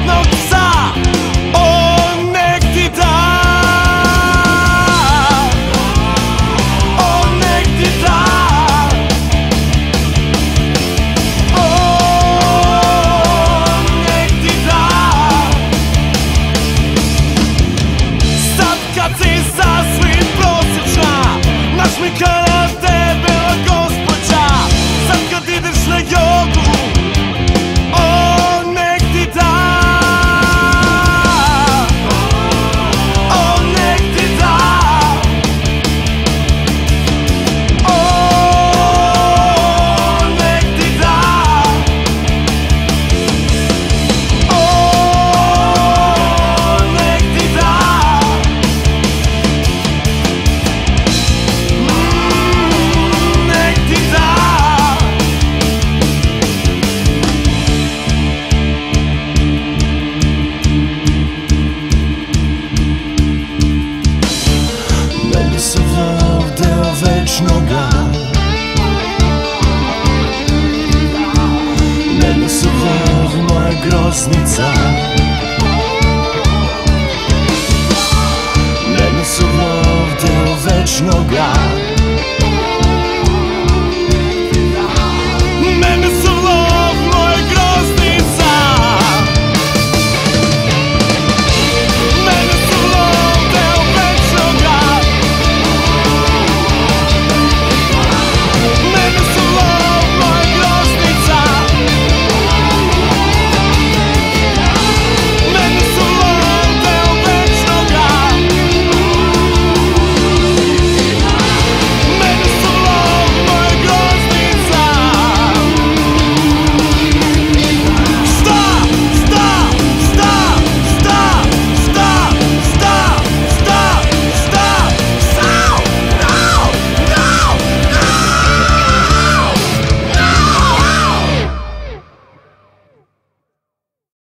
jednog psa, on nek ti da, on nek ti da, on nek ti da. Sad kad si sasvim prosječna, našminkana debela gospođa, sad kad ideš na jogu, on nek ti da, on nek ti da, on nek ti da, on nek ti da. Nek ti da. Meni se vrh deo večnoga, meni se vrh moja groznica.